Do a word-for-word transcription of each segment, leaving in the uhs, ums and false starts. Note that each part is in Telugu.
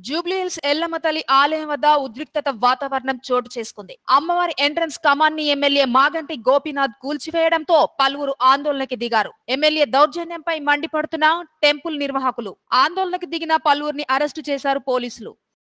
జూబ్లీహిల్స్ ఎల్లమ్మ తల్లి ఆలయం వద్ద ఉద్రిక్తత వాతావరణం చోటు చేసుకుంది. అమ్మవారి ఎంట్రన్స్ కమాన్ ని ఎమ్మెల్యే మాగంటి గోపీనాథ్ కూల్చివేయడంతో పలువురు ఆందోళనకి దిగారు. ఎమ్మెల్యే దౌర్జన్యంపై మండిపడుతున్న టెంపుల్ నిర్వాహకులు ఆందోళనకి దిగిన పలువురిని అరెస్టు చేశారు పోలీసులు.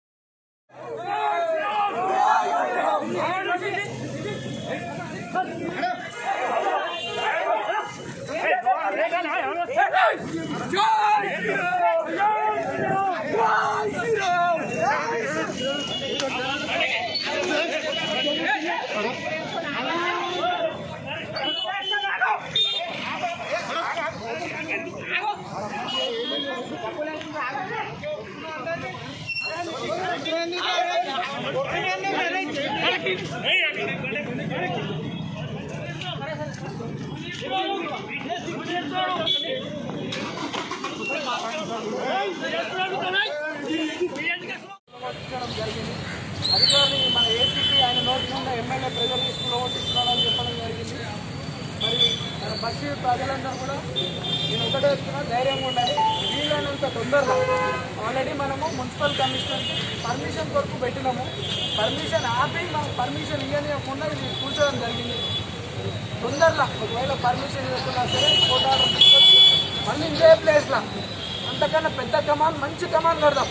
అధికారులు మన ఏసీపీ ఆయన నోటి నుండి ఎమ్మెల్యే ప్రజలు తీసుకుని చెప్పడం జరిగింది. మరి మన బస్సు ప్రజలందరూ కూడా నేను ఒకటే చెప్తున్నా, ధైర్యంగా ఉండాలి. వీలైనంత తొందరగా ఆల్రెడీ మనము మున్సిపల్ కమిషనర్కి పర్మిషన్ కొరకు పెట్టినాము. పర్మిషన్ ఆపి మనకు పర్మిషన్ ఇవ్వనివ్వకుండా ఇది కూర్చోవడం జరిగింది. తొందరలో ఒకవేళ పర్మిషన్ ఇవ్వకుండా సరే కోర్టు ఆర్డర్ తీసుకొచ్చి మళ్ళీ ఇదే ప్లేస్లో అంతకన్నా పెద్ద కమాన్ మంచి కమాన్ కడదాం.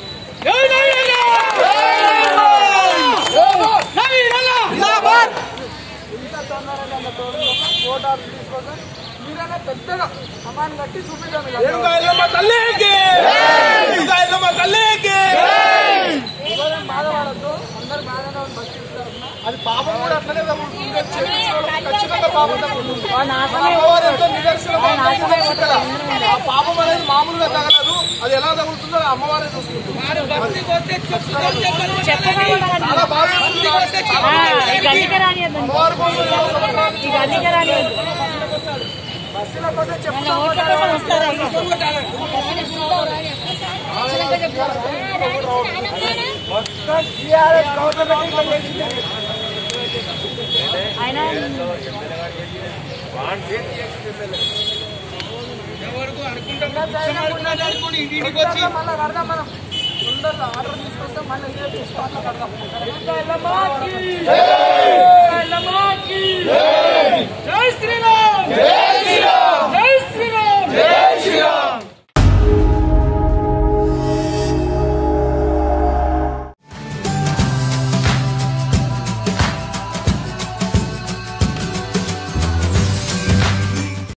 ఇంత తొందరగా కోర్టు ఆర్డర్ తీసుకొచ్చి మీరైనా పెద్దగా కమాన్ కట్టి చూపించాము. బాధపడద్దు, అందరు బాగానే బస్సు ఇస్తారు. అది పాపం కూడా అట్లనే ఖచ్చితంగా పాపం ఆ పాపం అనేది మామూలుగా తగలదు. అది ఎలా తగులుతుందో అమ్మవారే చూసుకుంటుంది. చాలా బాగా బస్సుల కోసం చెప్తాము. మళ్ళీ కడదాం, మనం తొందరలో ఆర్డర్ తీసుకొస్తాం. మళ్ళీ ఇదే స్పాట్లో కడదాం. జై శ్రీరామ్.